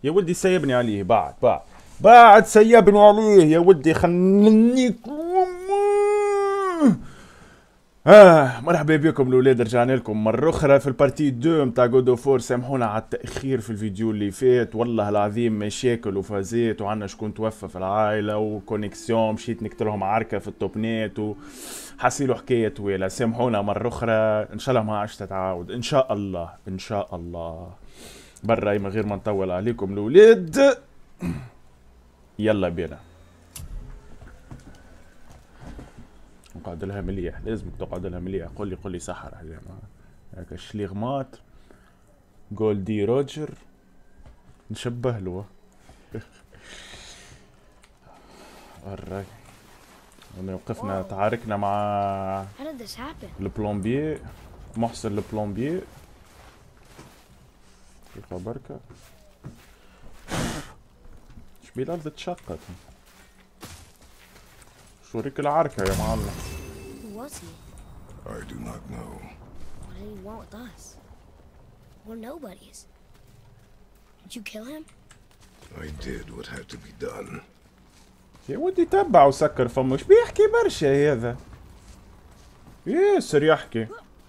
يا ولدي سيبني عليه بعد سيبني عليه يا ولدي خلنيك. مرحبا بكم الاولاد، رجعنا لكم مره اخرى في البارتي 2 متاع جود اوف وور. سامحونا على التاخير في الفيديو اللي فات، والله العظيم مشاكل وفازات وعنا شكون توفى في العائله وكونيكسيون، مشيت نكتلهم عركه في التوب نت وحصيلوا حكايه طويله. سامحونا مره اخرى، ان شاء الله ما عادش تتعاود ان شاء الله ان شاء الله. برا من غير ما نطول عليكم الاولاد، يلا بينا نقعد لها مليح. لازمك تقعد لها مليح. قولي سحر يا جماعه. هاك الشليغ مات جولدي روجر نشبه له. الراجل وقفنا تعاركنا مع البلومبي محسن البلومبي. دقيقة بركة. شبي الأرض اتشقت. شو ريك العركة يا معلم. Was he? I do not know. What did he want with us? We're nobodies. Did you kill him? I did what had to be done. يا ودي تبع وسكر فمه. ايش بيحكي برشا هذا؟ ياسر يحكي.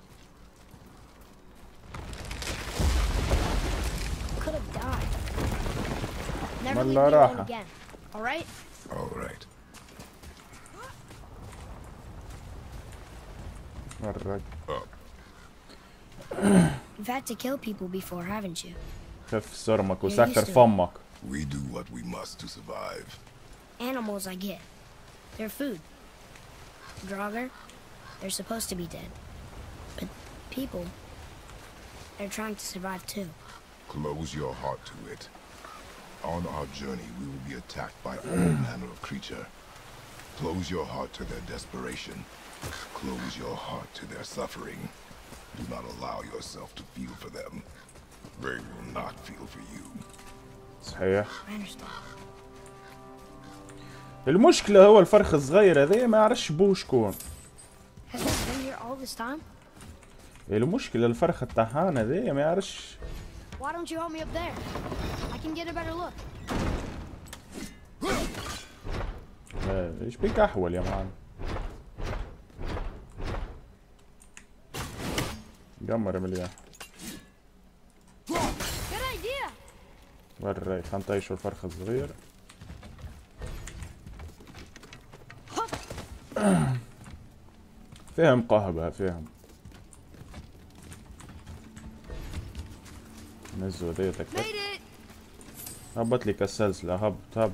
Could have died. Never leave me والله alone راحة. again. All right? All right. الراجل. You've had to kill people before, haven't you? خف صرمك وسكر فمك. We do what we must to survive. Animals, I get. They're food. Draugr, they're supposed to be dead. But people, they're trying to survive too. Close your heart to it. On our journey, we will be attacked by all manner of creature. Close your heart to their desperation. Close your heart to their suffering. Do not allow yourself to feel for them. They will not feel for you. صحيح. I understand. المشكلة هو الفرخ الصغير هذا ما يعرفش بوه شكون. Has he been here all this time? المشكلة الفرخ الطحان هذا ما يعرفش. Why don't you help me up there? I can get a better look. ايش بيك احول يا معلم؟ قمر مليان. Good idea. وري خلنا نطيشوا الفرخ الصغير. فهم قهبة فهم. نزلوا ديتك. هبط لي كالسلسلة. هبط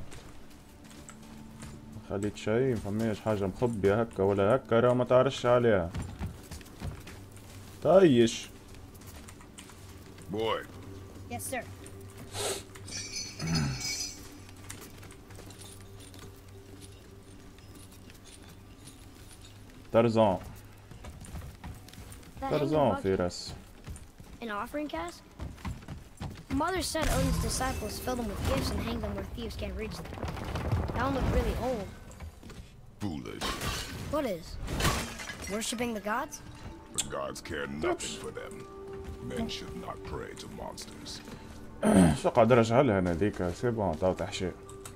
خليت شي مفميش حاجة مخبية هكا ولا هكا راه ما تعرفش عليها. طيش. Boy. Yes, sir. ترزان That ترزان hanging في bucket, راس. an offering cask? Mother said Odin's disciples fill them with gifts and hang them where thieves can't reach them. That one looked really old. Foolish. What is? Worshipping the gods? The gods care nothing for them. Men should not pray to monsters. شو قاعد ارجع لها انا ذيك سيبون طاو تحشي.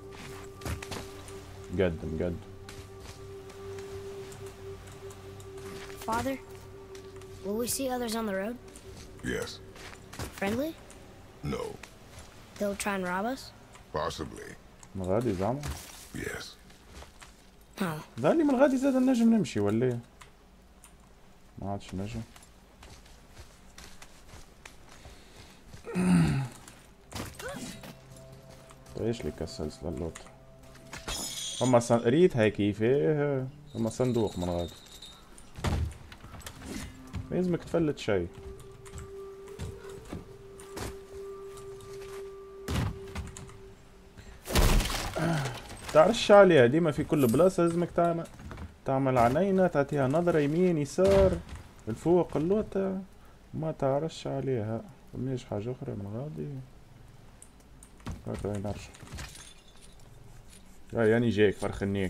قد Father, will we see others on the road? Yes. Friendly? No. They'll try and rob us? Possibly. من غادي زعما؟ Yes. Oh. ذالي من غادي زاد النجم نمشي ولا ايه؟ ما عادش نجم. ايش لي كالسلسلة اللوط. اما ريتها كيفاه. اما صندوق من غادي. لازمك تفلت شي. تعرفش عليها ديما في كل بلاصة. لازمك تعمل عينينا تعطيها نظرة يمين يسار الفوق اللوطة. ما تعرفش عليها. مفيش حاجة أخرى من غادي. هاكا نرجع. يعني جايك فرخنيك.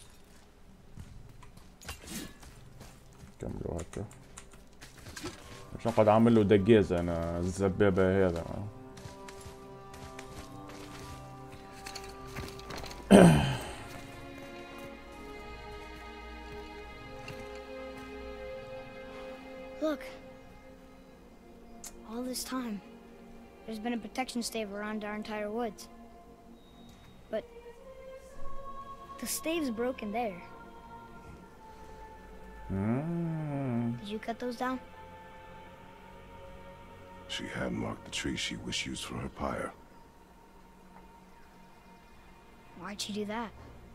كملوا هكا. مش نقعد اعمل له دقيزة انا الزبابة هذا. Look. All this time, there's been a protection stave around our entire woods. But the stave's broken there. Did you cut those down? She had marked the tree she wished used for her pyre. Why'd she do that?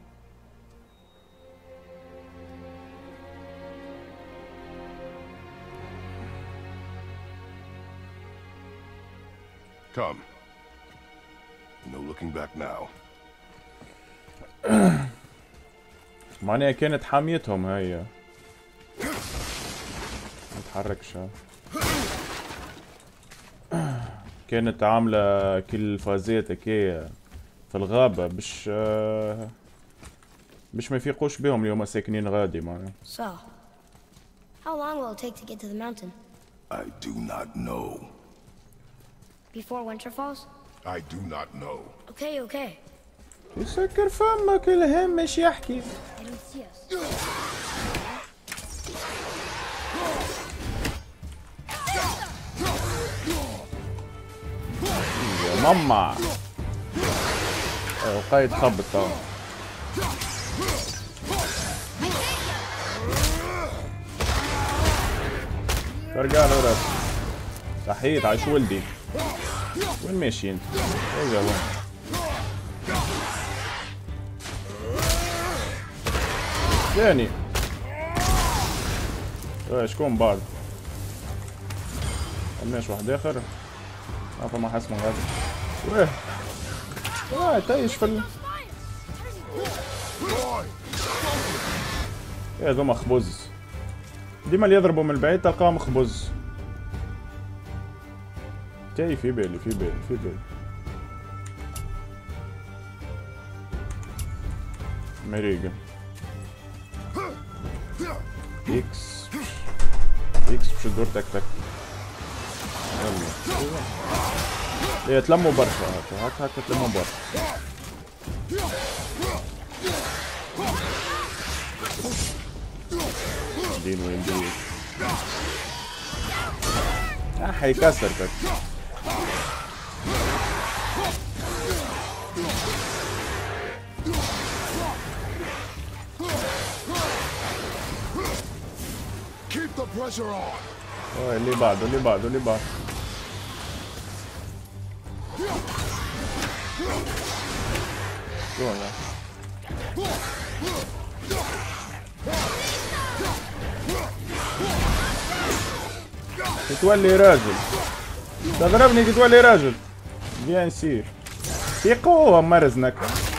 Come. No looking back now. معناها كانت حاميتهم هي. ما تتحركش. كانت عاملة كل فازات هكايا في الغابة باش ما يفيقوش بهم اللي هما ساكنين غادي معناها. So, how long will it take to get to the mountain? I do not know. Before winter falls? I do not know. Okay. يسكر فمك الهم مش يحكي. They don't see us. يا ماما. وقايد خبط توا. ترجع له راسي. صحيت عايش ولدي. وين ماشي انت؟ اجا وين؟ ثاني. شكون بعد؟ ماش واحد اخر. ما حس من غادي. واه تايش في هذوما خبز. ديما اللي يضربوا من البعيد تلقاهم خبز. جاي في بالي. مريقة اكس باش تدور تك تك. يلا ايه تلموا برشا هكا تلموا برشا. دين وين دين حيكسر كده. Keep the pressure on. اللي بعده. شو هذا؟ تتولي راجل. تضربني تتولي راجل. بيان سير. في قوة مرزنك.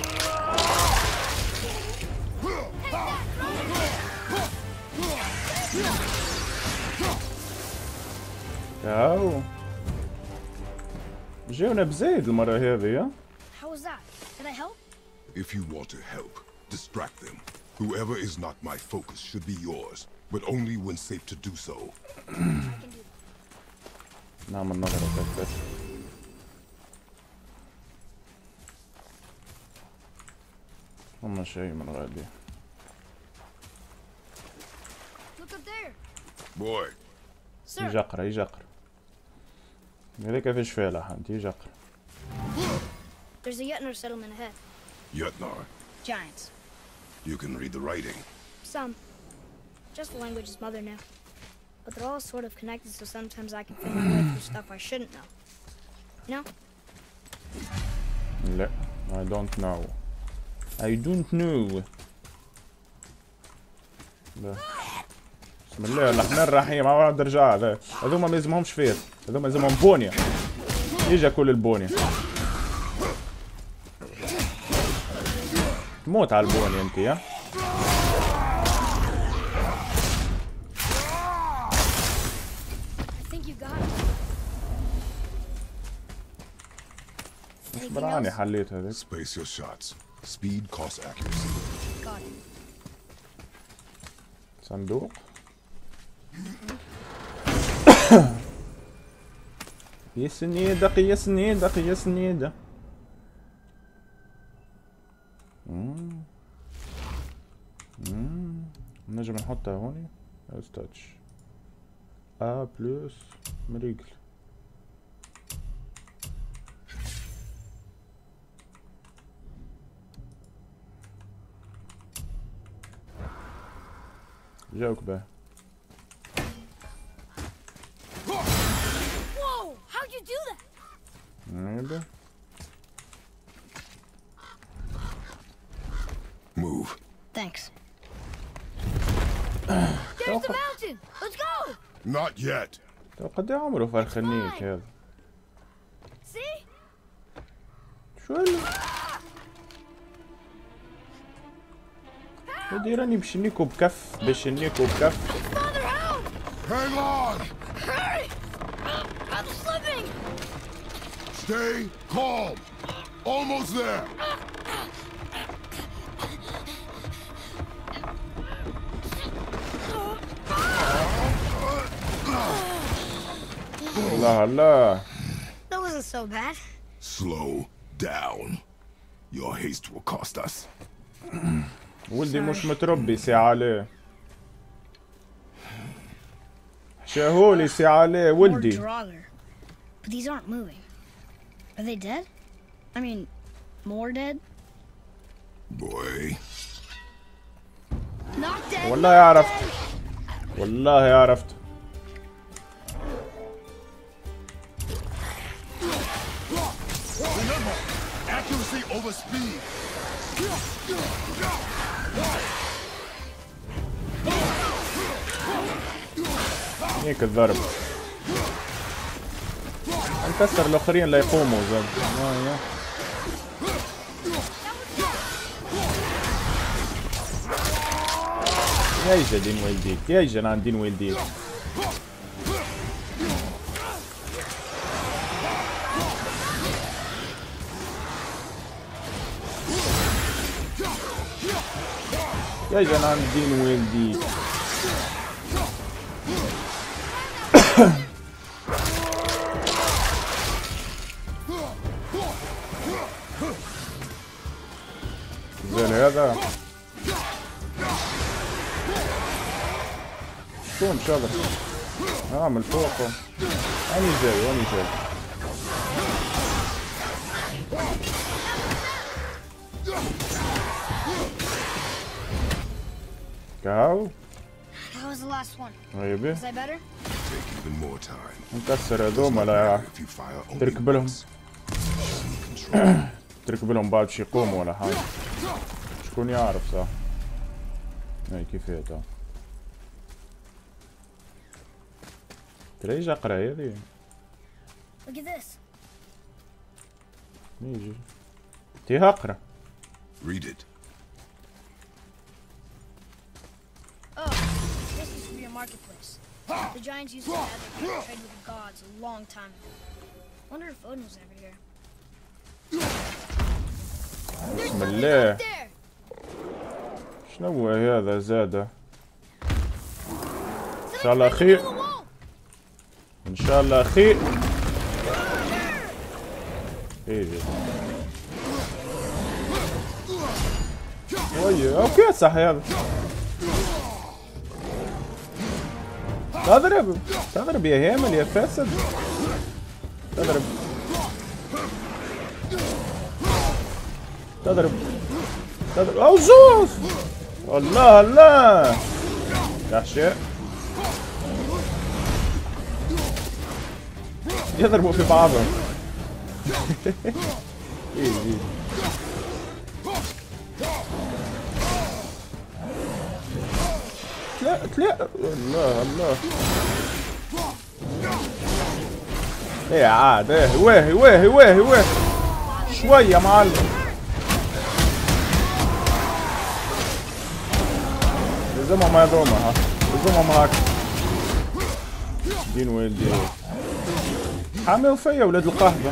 هاو جاونا بزايد المرة هذه. How was that? Did I help? If you want to help, distract them. Whoever is not my focus should be yours, but only when safe to do so. I can do that. نعمل نظرة تك. فما شيء من غادي. Look up there. Boy. Sir. يجقر. هذيك فيش فيها لحنت يجقر. There's a Yutner settlement ahead. Yutnar. Giants. You can read the writing. Some. Just the language his mother knew. But they're all sort of connected, so sometimes I can feel my way through stuff I shouldn't know. You know? لا I don't know. لا بسم الله الرحمن الرحيم. عاود رجع. هذوما ما يلزمهمش فير. هذوما يلزمهم بونيا. يجي كل البونيا. تموت على البونيا انت يا. براني حليت هذيك. Space your shots. Speed costs accuracy. Got it. صندوق. يا سنيدق يا سنيدق يا سنيدة. نجم نحطها هوني از تاتش بلس مريقل. جاوك بقى. Whoa! How'd you do that? نيبه. Move. Thanks. There's the mountain! Let's go! Not yet. طب قد ايه عمره فرخنيك هذا؟ See? شو هلا؟ بدي راني بشنيكو بكف بشنيكو بكف. Father, help! Hang on. Hurry! I'm slipping! Stay calm. Almost there. الله الله. That wasn't so bad. Slow down. Your haste will cost us. ولدي مش متربي سي عليه. شاهولي سي عليه More ولدي. Draugr. But these aren't moving. Are they dead? I mean, more dead? Boy. Not dead. والله not عرفت. dead. والله عرفت. Remember, accuracy over speed. هيك الضرب. نكسر الاخرين ليقوموا زاد. يا اجا دين والديك يا اجا عن دين والديك. يا اجا عن دين والديك. زين هذا شلون شغل؟ من فوقه. أني جاي أني جاي. كاو. That was the last one. غيبي. Was I better? Take even more time. نكسر هذوما لا If you fire only تركب لهم. once. Control. تركب لهم بعد شي يقوموا ولا حاجة. شكون يعرف صح؟ هاي كيف هي تا. تريج أقرأ هذي. Look at this. نيجي. تيها أقرأ. Read it. Oh, this used to be a marketplace. The giants used to have their trade with the gods a long time ago. Wonder if Odin was ever here. بسم الله. There! شنو هو هذا زاده؟ إن شاء الله خير. إن شاء الله خير. إيه. وي أوكي صح هذا. تضرب تضرب يا هيمل يا فاسد. تضرب تضرب تضرب. أو زوز. الله الله يحشي. يضربوا في بعضهم. إيه إيه. تلا الله الله. ايه عاد ايه ويه ويه ويه ويه شوية يا معلم. لزمهم هذوما ها لزمهم هاك. دين وين دين حامي وفيا ولاد القهوة.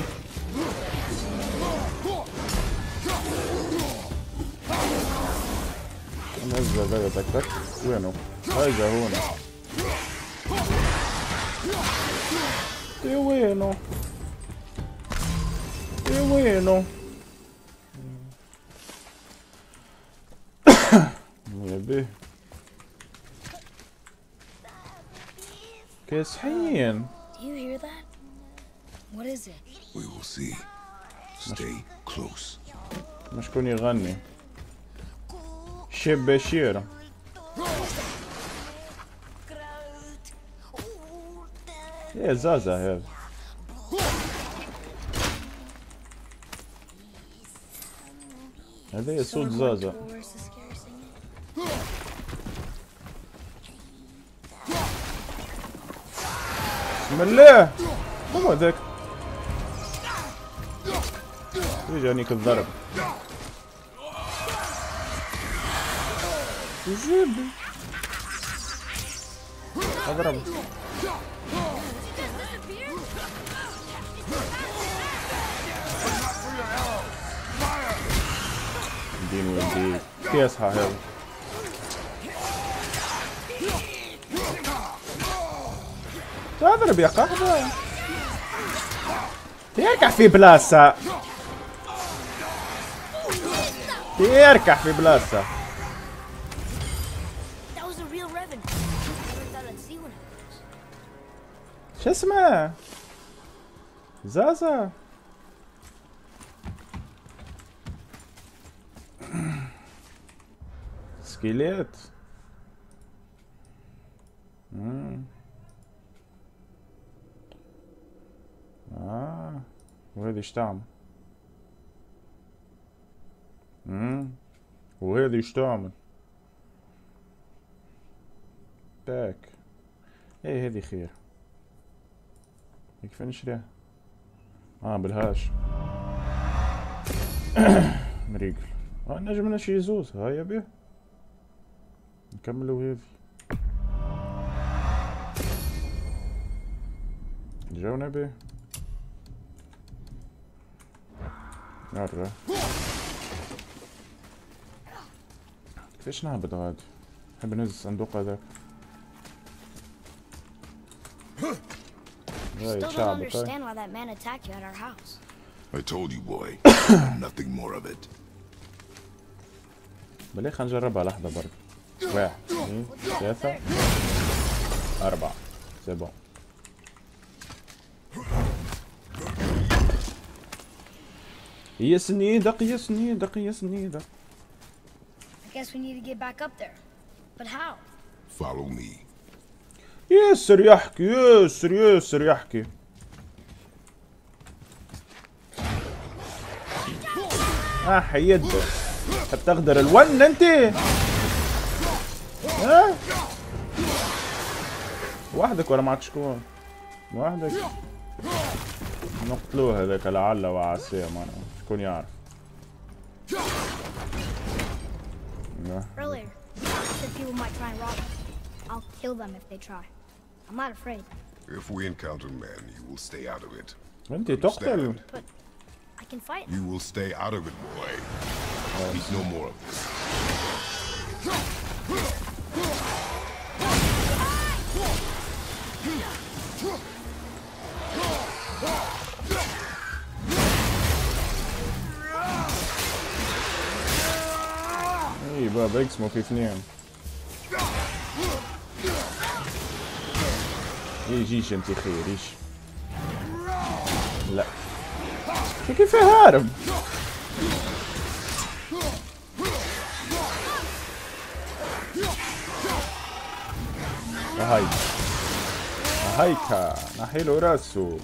نزل ذا تك تك وينه؟ هاي هون. يا وينو يا وينو يا بيه كاسحين. Do you hear that? What is it? We will see. Stay close. مش كون يغني شب بشير. ايه زازا هذا. هذا صوت زازا. بسم الله. هو ذاك يجانيك الضرب. يجيبني اضربه. دين ولدي كيسها هذا. تضرب يا قحبة. تركح في بلاصة. تركح في بلاصة. شو اسمه؟ زازا. سكيليت. وهذه ايش تعمل؟ وهذه ايش تعمل؟ باك. ايه هذه خير. كيف نشريها؟ بالهاش. مريقل. نجم لنا شي يزوز. هاي يبيه نكملوا هذي. جاونا بيه. مرة. كيفاش نهبط غادي؟ نحب نهز الصندوق هذاك. Still don't understand why that man attacked you at our house. I told you, boy. Nothing more of it. بلي خلينا نجربها لحظة برك. 1 2 3 4 سي بون. يا سنيدق يا سنيدق يا سنيدق. I guess we need to get back up there. But how? Follow me. ياسر يحكي ياسر ياسر يحكي. يده. تحب تغدر الون انت؟ وحدك ولا معك شكون؟ وحدك؟ نقتلوه هذاك لعل وعسى شكون يعرف. Earlier, you said people might try and rob us. I'll kill them if they try. I'm not afraid. If we encounter men, you will stay out of it. انت تقتل. But I can fight. You will stay out of it, boy. Speak no more of this. اي بابا اقسموا في اثنين. يجيش انت خير ايش؟ لا كيف هارب؟ هاي هايكا نحيله راسه.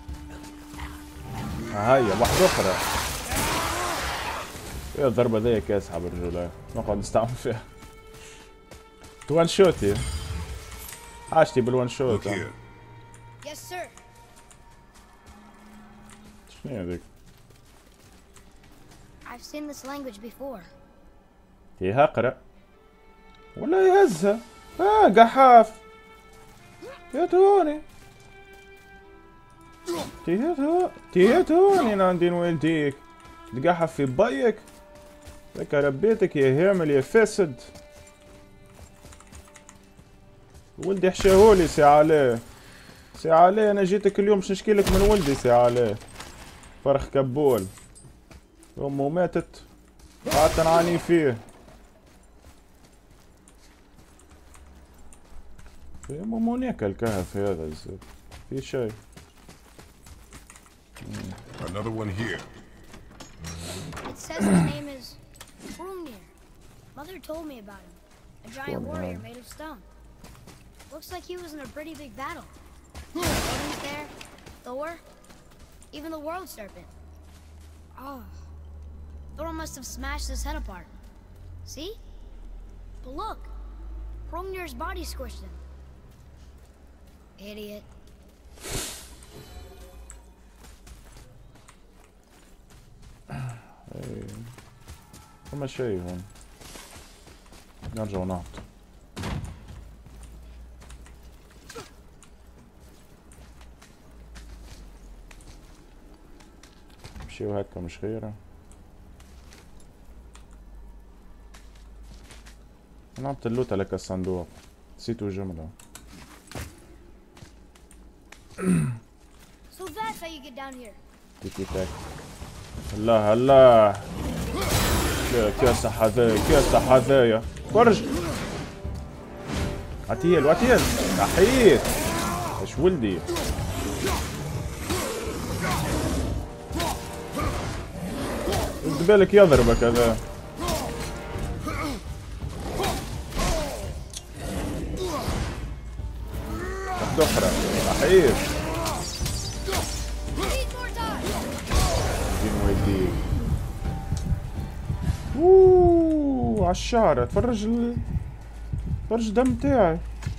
هاي واحدة أخرى. ايه الضربة ذيك اسحب الرجولة نقعد نستعمل فيها. وان شوتي. عاشتي بالوان شوت. Yes, sir. شنو هذيك؟ I've seen this language before. هي اقرأ ولا يهزها. قحاف. تيتوني تيتوني ناندين ولديك تقحف في بيك. لك ربيتك يا هامل يا فاسد. ولدي حشاهولي سي عليه سي علي انا جيتك اليوم باش نشكيلك من ولدي سي علي. فرخ كبول امه ماتت قعدت نعاني فيه. في امه هناك الكهف هذا الزبد في شيء. Another one here. It says his name is Hrungnir. Mother told me about him. A giant warrior made of stone. Looks like he was in a pretty big battle. Odin's there, Thor, even the world serpent. Oh, Thor must have smashed his head apart. See? But look, Hrungnir's body squished him. Idiot. فما شيء هون نرجع ونهبط. نمشيو هكا مش خيرة. نهبط اللوتة لك الصندوق نسيتو جملة. So that's how you get down here. تيكي تاك. هلا هلا كاسة حذايا كاسة حذايا فرج. عتيل وعتيل تحيت ايش ولدي. رد بالك يضربك هذا. واحدة أخرى تحيت. دين اوه عالشعر. تفرج تفرج دم تاعي.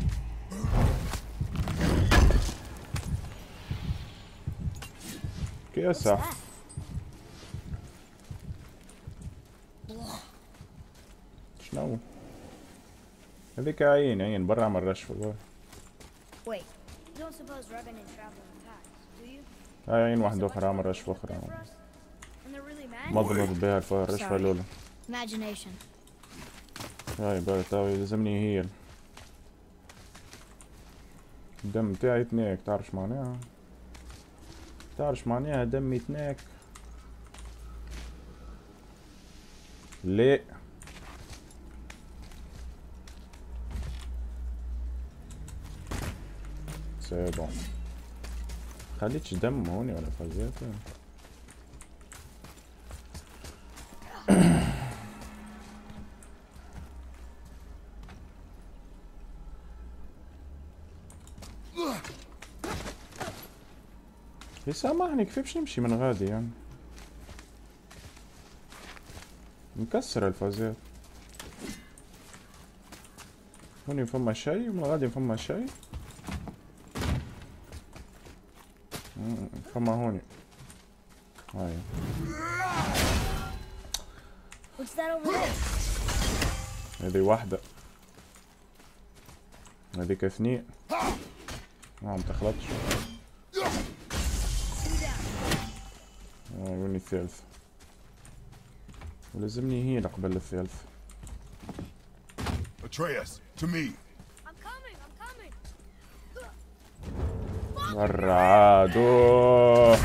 كاسة شنو هذيك؟ عين برا عمل رشفة. Wait, you don't suppose revenant travel in packs, do you? عين واحدة أخرى عمل رشفة أخرى. And they're really mad? مضمض بها الرشفة الأولى. Imagination. هاي بقى تاوي يلزمني هيل. الدم تاعي تناك تعرف معناها؟ تعرف معناها دمي تناك؟ لا سي بون. خليتش دم هوني ولا فازيته. يسامحني كيف باش نمشي من غادي يعني مكسر الفازات. هوني فما شي ومن غادي فما شي. فما هوني هاي. هذي واحدة هذيك اثنين. ما تخلطش. وين الثالث؟ ولازمني هيل قبل الثالث. Atreus, to me. I'm coming. ورعادو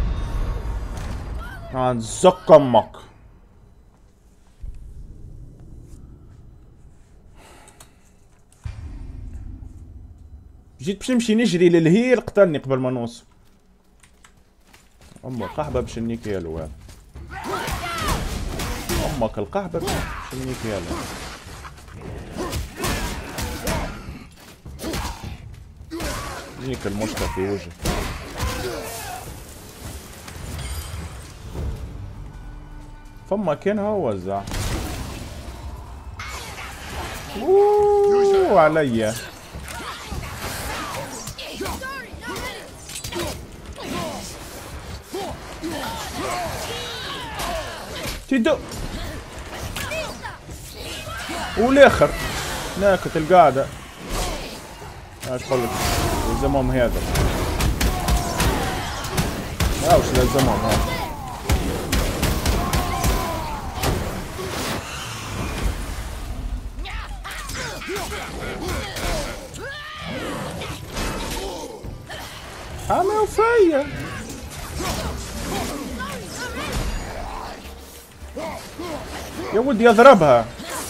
هنزق امك. جيت باش نمشي نجري للهيل قتلني قبل ما نوصل. امك قحبه باش نيك يا الواد. امك القحبه باش نيك يا الواد. نيك المشطة في وجهي. فما كان هو وزع. اوه عليا. تدق والاخر ناكت القاعدة. ايش قولك يلزمهم هذا. وش لازمهم هذا. حامي وفيا. يا ودي اضربها.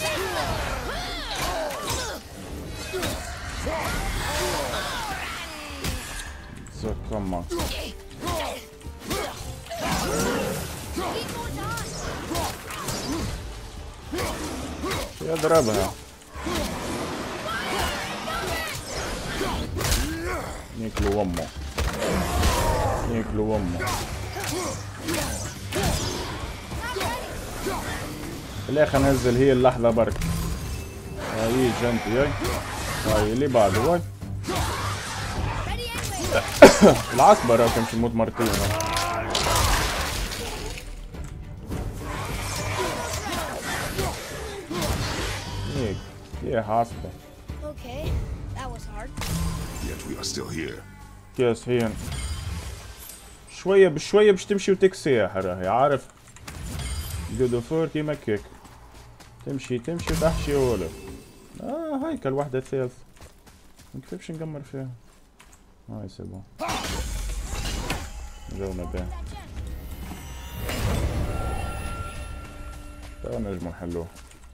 كمان يضربها. ياكلوا امه ياكلوا امه. بالاخر نزل هي اللحظة برك. هاي جنتي هاي. هاي اللي بعده هاي. العصبة راه كان يموت مرتين. هيك يا عصبة. Okay, that was hard. Yet we are still here. كاس هي شوية بشوية باش تمشي وتكسيح راهي عارف. جود اوف وور كيما هيك تمشي وتحشي ولا. هايك الوحدة الثالثة مكتبش نقمر فيها. هاي سي بون جونا بيه. تو نجمو نحلوه.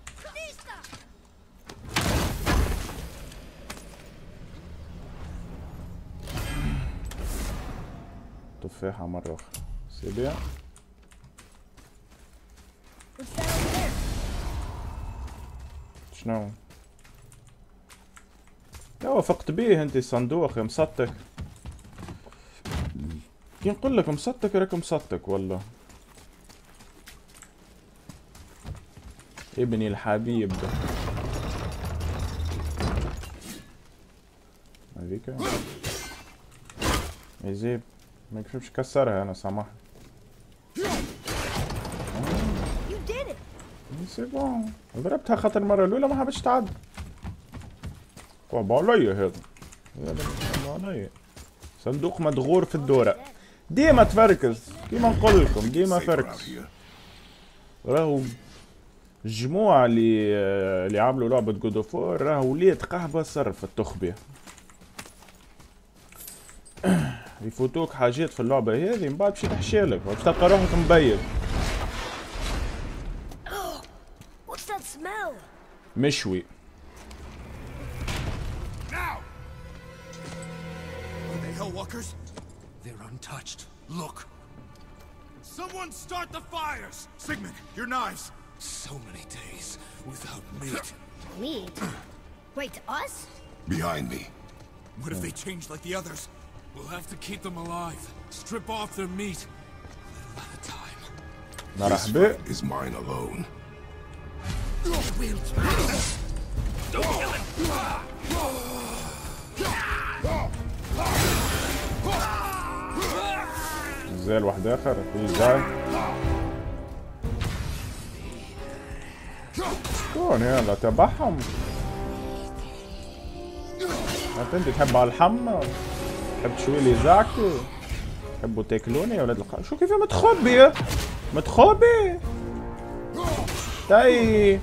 تفاحة مرة أخرى. سي بيان. شنو؟ يا وافقت بيه انت الصندوق يا مسطك. كي نقول لك مسطك راك مسطك والله. ابني الحبيب ده. هذيك يا زيب ما يكفيش كسرها انا سامح. سي بون ضربتها خاطر المرة الأولى ما حبتش تعدي. طبعا عليا هذا عليا. صندوق مدغور في الدورة. ديما تفركز كيما نقول لكم ديما فركز. راهو الجموع اللي عملوا لعبة جود اوف وور راهو وليت قهوة صرف التخبية. يفوتوك حاجات في اللعبة هذه من بعد باش تحشيلك باش تلقى روحك مبين. مشوي. Hellwalkers? They're untouched. Look. Someone start the fires! Sigmund, your knives! So many days without meat. Meat? Wait, us? Behind me. What if they change like the others? We'll have to keep them alive. Strip off their meat. A little at a time. This fight is mine alone. Don't kill him! زي واحد اخر في جاي. شكون يلا تبعهم. انت تحب على الحمى تحب تشوي لي زعكي تحبوا تاكلوني يا ولاد شو كيف متخبي متخبي تاي.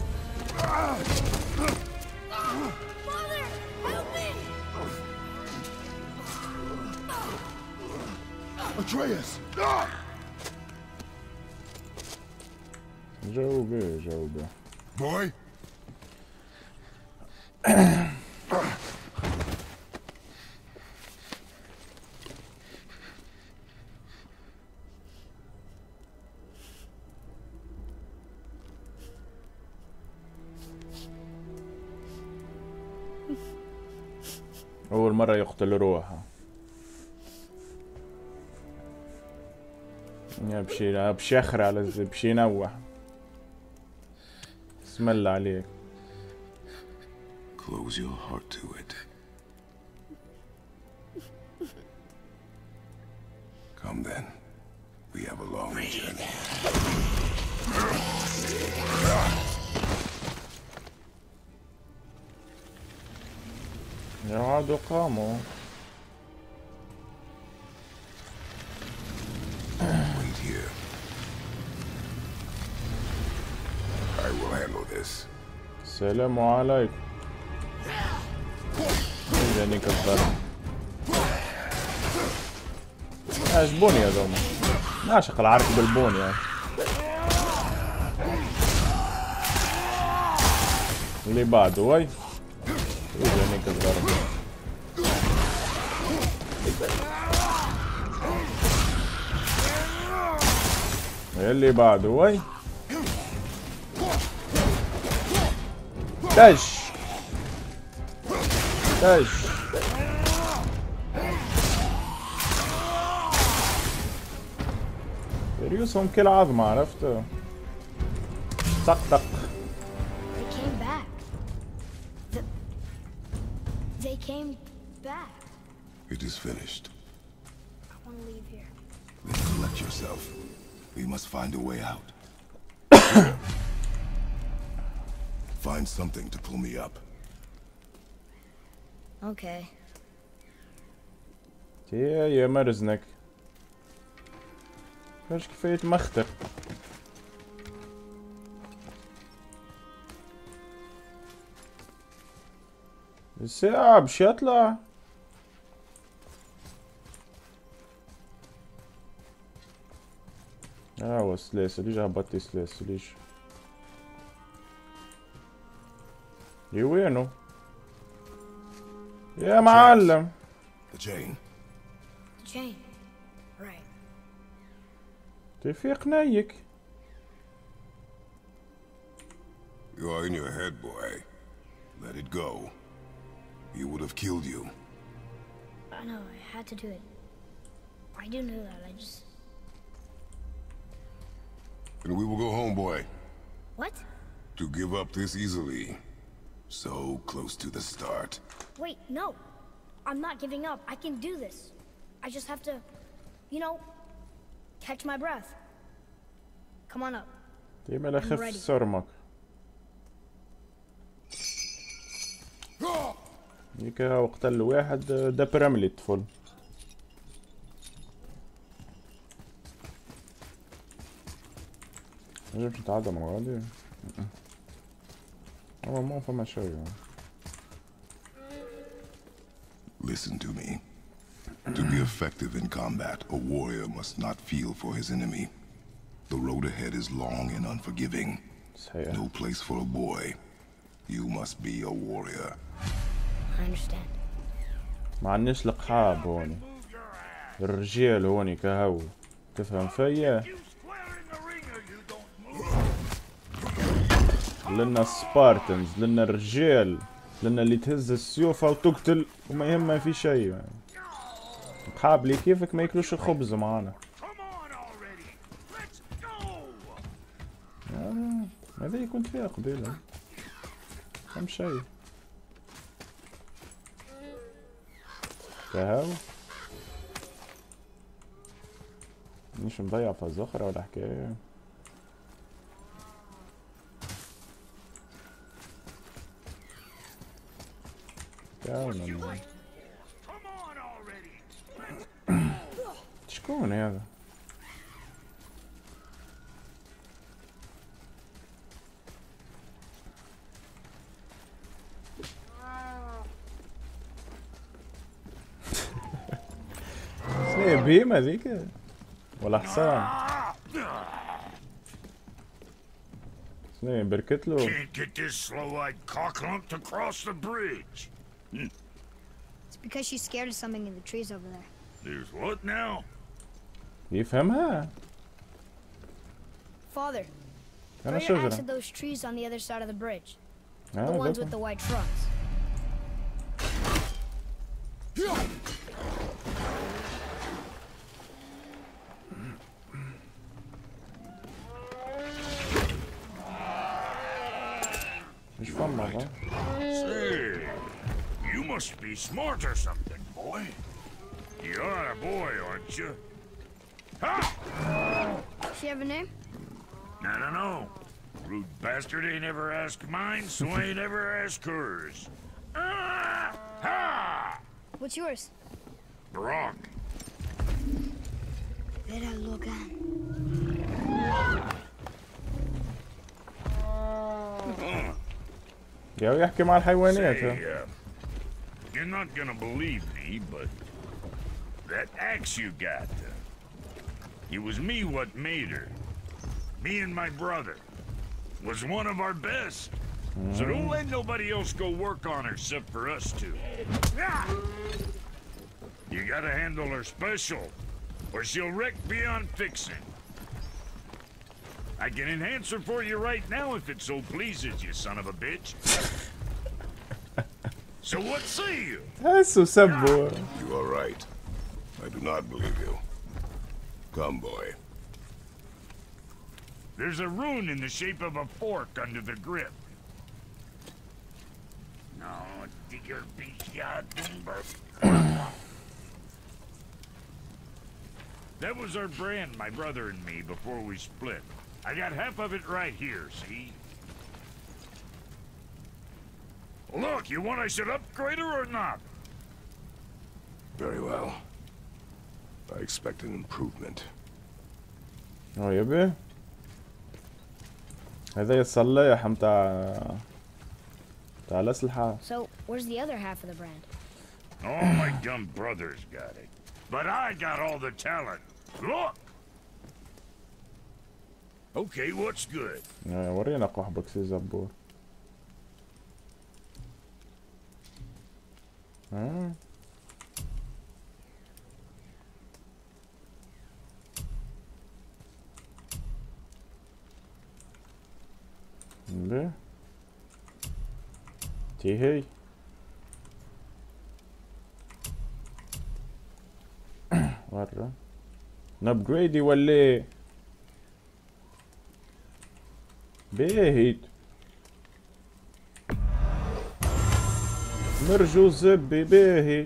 Atreus! جاوبي Boy? أول مرة يقتل روحه. بشي يخرع على بشي ينوح. بسم الله عليك. Close your heart to it. Come then. We have a long journey. يعادوا قاموا. Wait here. I will handle this. السلام عليكم. جاني كبر. عجبوني هذوما، نعشق العرك بالبون يعني. اللي بعده وي يجي هنيك الضرب. اللي بعده وي دش دش. ريوسهم كل عظمة عرفته. طق. They came back. It is finished. I want to leave here. Then collect yourself. We must find a way out. Find something to pull me up. Okay. يا مرزنك ايش كفاية مختر. الساعة بش يطلع. هو سلاسل ليش هبطتي سلاسل ليش؟ لي وينه؟ يا معلم. The chain. The chain. Right. تفيق نايك. You are in your head, boy. Let it go. He would have killed you. I know, I had to do it. I do know that, I just... And we will go home, boy. What? To give up this easily. So close to the start. Wait, no. I'm not giving up. I can do this. I just have to, you know, catch my breath. Come on up. ديما لخف صرمك. هيك وقت الواحد دبر عملي الطفل. نجمش نتعدى من غادي. ما فما شيء. Listen to me. To be effective in combat, a warrior must not feel for his enemy. The road ahead is long and unforgiving. No place for a boy. You must be a warrior. I understand. ما عندناش لقحاب هوني. الرجال هوني كهو. تفهم فيا؟ لنا سبارتنز، لنا الرجال، لنا اللي تهز السيوف وتقتل وما يهمها في شيء يعني. لقحاب لي كيفك ما ياكلوش الخبز معانا. هذا كنت فيها قبيلة. كم شيء. كهو مش مضيع في الزخرة ولا حكاية. شكون هذا؟ شنو بهيمة ذيك ولا حصان؟ شنو بركت له؟ Can't get this slow-eyed cocklump to cross the bridge. It's because she's scared of something in the trees over there. There's what now? يفهمها. Father, throw أنا your axe شجرة. at those trees on the other side of the bridge. The آه ones with the white trunks. مش فاهم والله. Say, you must be smart or something, boy. You are a boy, aren't you? Ha! Does she have a name? I don't know. Rude bastard ain't ever asked mine, so ain't ever asked hers. Ah! Ha! What's yours? Brock. Vera Logan. يا يحكي مع الحيوانات. Say, you're not gonna believe me, but that axe you got, It was me what made her. Me and my brother. Was one of our best. So don't let nobody else go work on her except for us two. You gotta handle her special, or she'll wreck beyond fixing. I can enhance her for you right now if it so pleases you, son of a bitch. So what say you? حاسه سبه. You are right. I do not believe you. Come, boy. There's a rune in the shape of a fork under the grip. No, digger That was our brand, my brother and me, before we split. I got half of it right here, see? Look, you want I should upgrade her or not? Very well. I expect an improvement. يبي هذا الصلاح متاع الأسلحة. So, where's the other half of the brand? Oh, my dumb brother's got it. But I got all the talent. Look! Okay, what's good? ورينا قحبك سي زبور. ليه؟ تيهي مرة نابجريدي ولا باهيت نرجو زبي باهي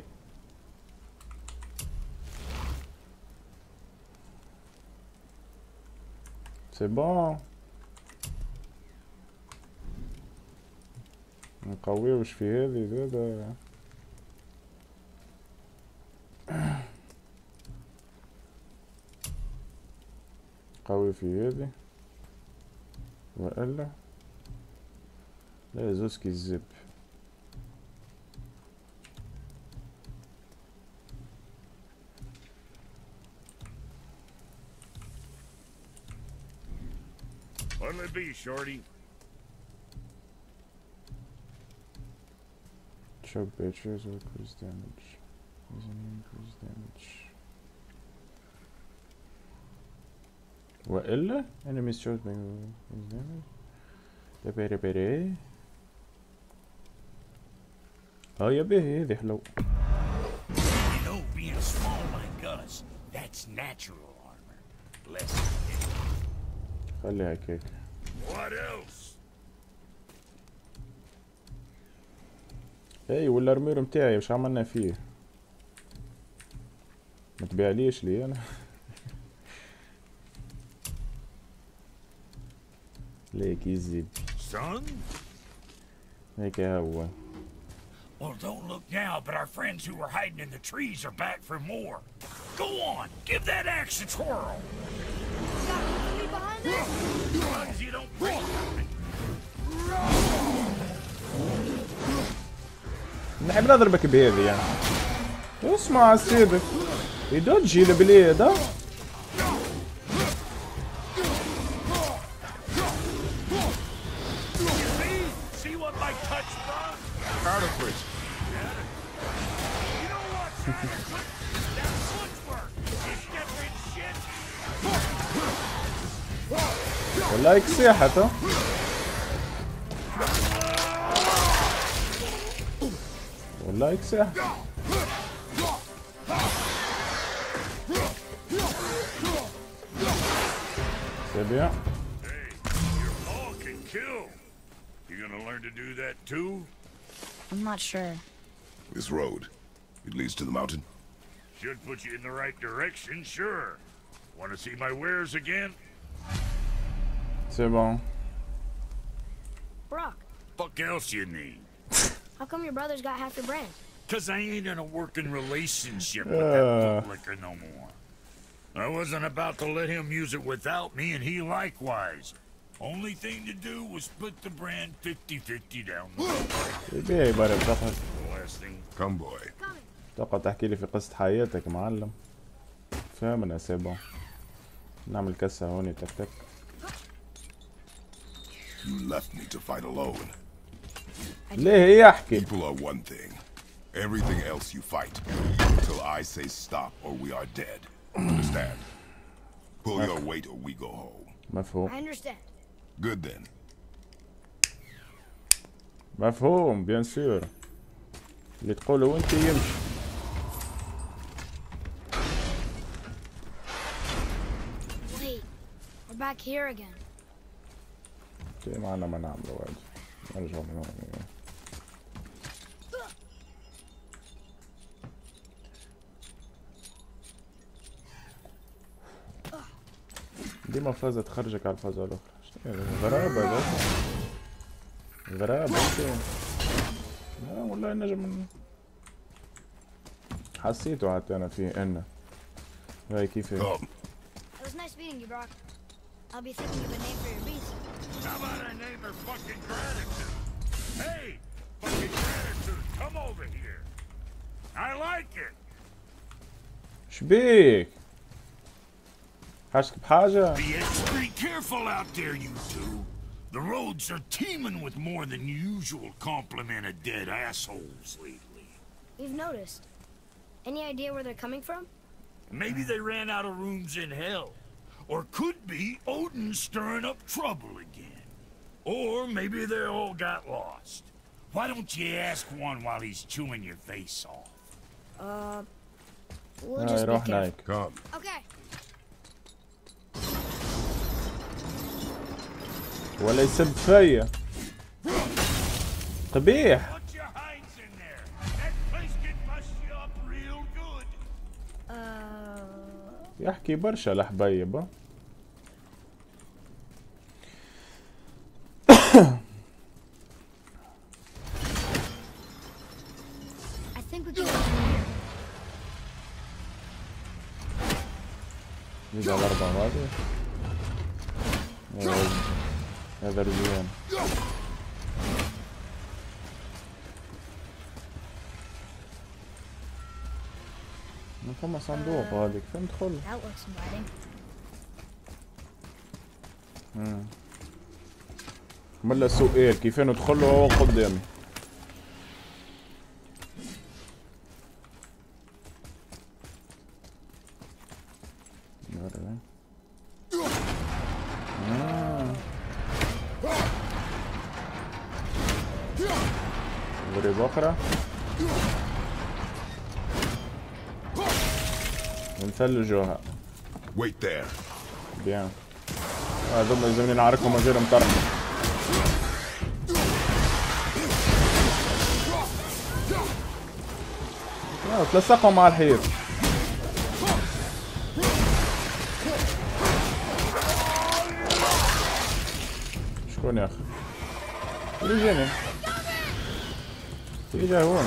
سي بون نقويه وش في هذي زادا قوي في هذي وإلا لا زوسكي الزب What'll it be, shorty? Choke batteries or increase damage. Increase damage. وإلا enemies choke increase damage. يبي يبي يبي هذي حلو. You know, being small like us, that's natural armor. Less. خليها كيك. What else? اي والارمير متاعي وش عملنا فيه؟ ما تبيعليش لي انا. ليك يزيد. Son? هيك هو. Well, don't look now, but our friends who were hiding in the trees are back for more. Go on, give that axe a twirl. As long as you don't break something. نحب نضربك بهذي يعني. اسمع سيدك يدوجي البليد ها. See what my touch brought? Out of it. You know what? That footwork. You stepping shit. والله يكسيحت ها. والله يكسيحت. سبيع. Hey, your paw can kill. You gonna learn to do that too? I'm not sure. This road, it leads to the mountain. Should put you in the right direction, sure. Want to see my wares again? C'est bon. Brock, Fuck else you need? how come your brother's got half your brand? Cause I ain't in a working relationship with that bootlicker no more. I wasn't about to let him use it without me, and he likewise. Only thing to do was split the brand 50-50 down the road. يبيع يبرد تقعد. The last thing. Come, boy. تقعد تحكي لي في قصة حياتك معلم. فهمنا سي بون. نعمل كسة هون تك تك. You left me to fight alone. ليه يحكي؟ People are one thing. Everything else you fight until I say stop or we are dead. Understand? Pull your weight or we go home. مفهوم. I understand. Good then. مفهوم بيان سور. اللي تقوله انت يمشي. Wait, we're back here again. زي معنا ما نعمله واجد. نرجع من هون. ديما فازة تخرجك على الفازة الأخرى. غرابة بس. غرابة انت. لا والله النجم حسيته حتى أنا فيه إنه. هاي كيف هيك. It was nice meeting you, Brock. I'll be thinking of a name for your beast. How about I name her fucking Gratitude? Hey, fucking Gratitude, come over here. I like it. شبيك؟ حاشك بحاجة؟ Be extra careful out there, you two. The roads are teeming with more than usual complement of dead assholes lately. We've noticed. Any idea where they're coming from? Maybe they ran out of rooms in hell. Or could be Odin stirring up trouble again. Or maybe they all got lost. Why don't you ask one while he's chewing your face off? We'll just be روح careful. نايك. Come. Okay. ولا يسب فيا. قبيح. Put your hinds in there. That place can bust you up real good. يحكي برشا الحبيب ها. I think we can go through here. يجي على 4 هذه. هذا رجيان. ما فما صندوق هذيك فين ندخل؟ That looks inviting. ملا سؤال كيف ندخل له وهو قدامي؟ غريبة أخرى ونثلجوها. Wait there. بيان. هذوما يلزمني نعاركهم من غير مطر. تلصقهم مع الحيط. شكون يا أخي؟ يجيني. يجي هون.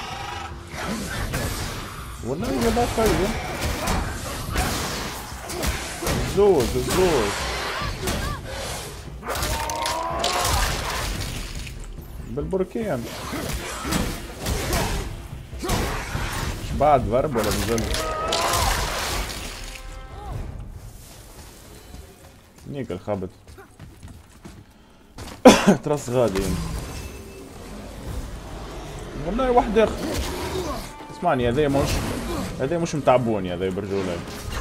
والله يجي باقي. الزوز الزوز. بالبركان. مش بعد ضرب ولا نزل. نيك الخبط. ترص غادي. والله واحد اخ. اسمعني هذا مش متعبوني هذا برجولي.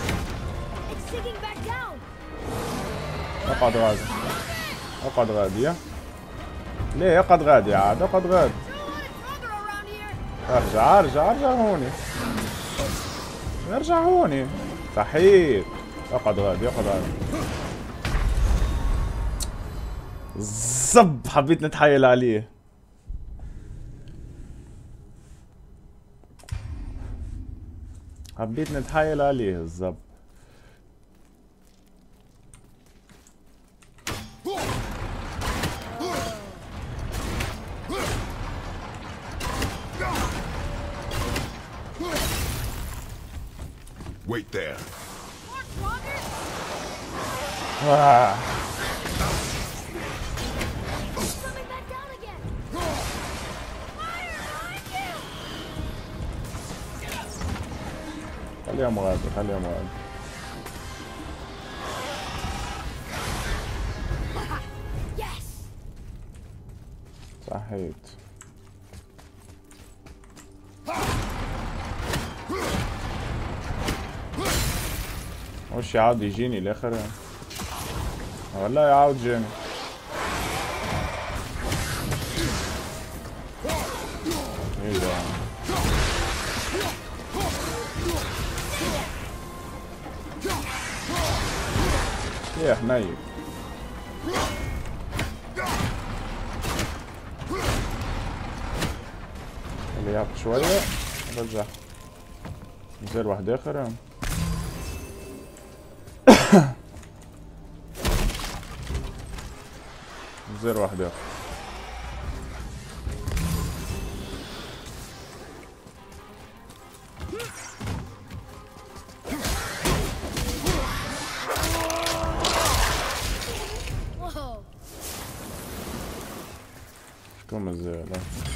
اقعد غادي. اقعد غادي يا. ليه اقعد غادي عاد اقعد غادي. ارجع هوني. ارجع هوني. صحيح. اقعد غادي اقعد غادي. زب حبيت نتحايل عليه. حبيت نتحايل عليه الزب. Wait there. خليهم غادي خليهم غادي. صحيت. وش يعاود يجيني الاخر والله يعاود جاني. ايه ده يا حنين اللي يعطي شوية رجع نزل واحد اخر. نزل واحد اخر. شكون مازال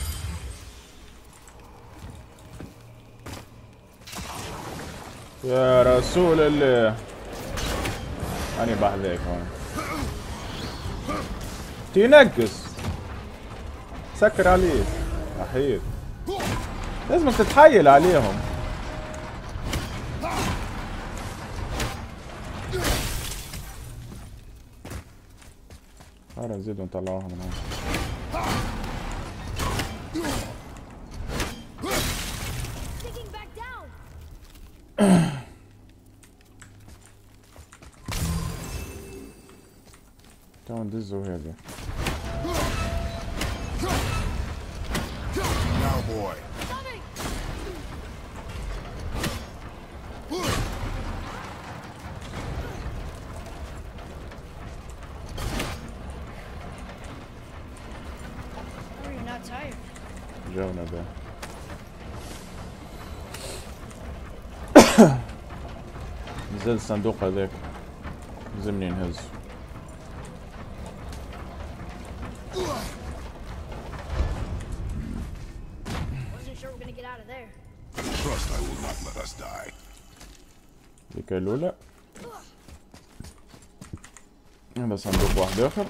يا رسول الله. أنا بحذاك هون تينقص سكر عليه أحيد. لازم تتحايل عليهم. هرا نزيد ونطلعوها من هون. تو ندزو هذا. Now, boy. You're not tired. جونا ده. نزل الصندوق هذاك لازمني نهزه. Trust I will not let us die. ديك الأولى. هذا صندوق واحد آخر.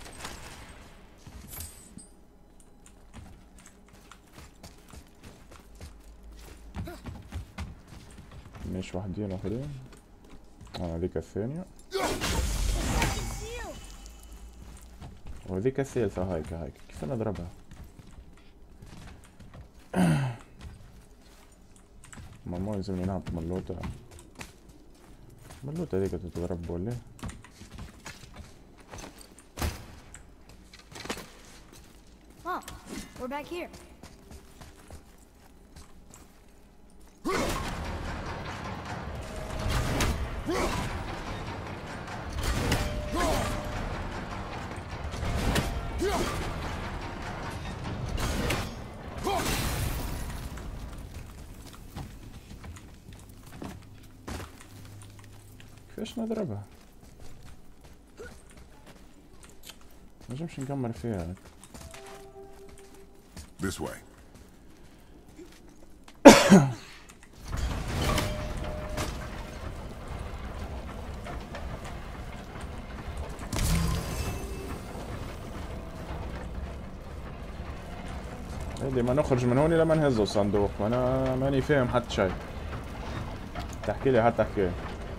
مش واحدين آخرين. هذيك الثانية. وهذيك الثالثة هايك كيف نضربها؟ ماما لازمني نعطي ملوتة. ملوتة هذيك تتضرب ولا؟ Oh, we're back here. كيفاش نضربها؟ منجمش نكمل فيها. This way. اللي ما نخرج من هون لما نهزوا الصندوق. انا ماني فاهم حتى شيء. تحكي لي حتى حكي.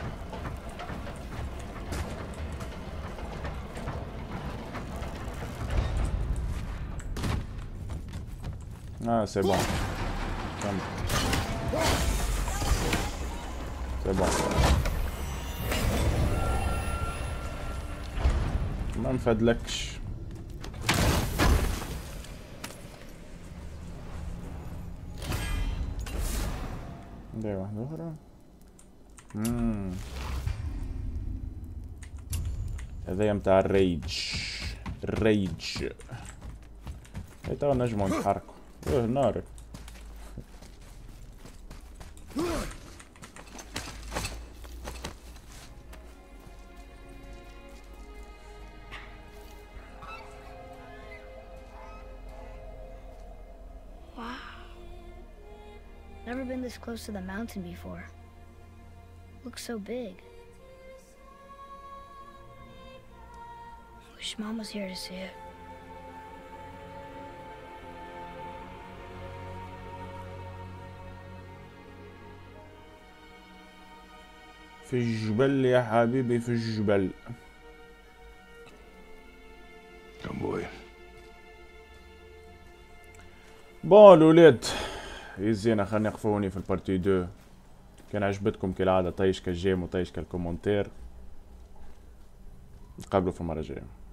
سي بون كمل. سي بون ما نفدلكش. دي واحدة أخرى. هذايا متاع الريج. هاي توا نجمو نتحركو. نار. Never been this close to the mountain before. Looks so big. Wish Mom was here to see it. في الجبل يا حبيبي، في الجبل. بون الولاد يزينا، خلينا نقفوني في البارتي 2. كان عجبتكم كالعادة طيش كالجيم وطيش كالكومنتير. نقابلوا في المرة الجاية.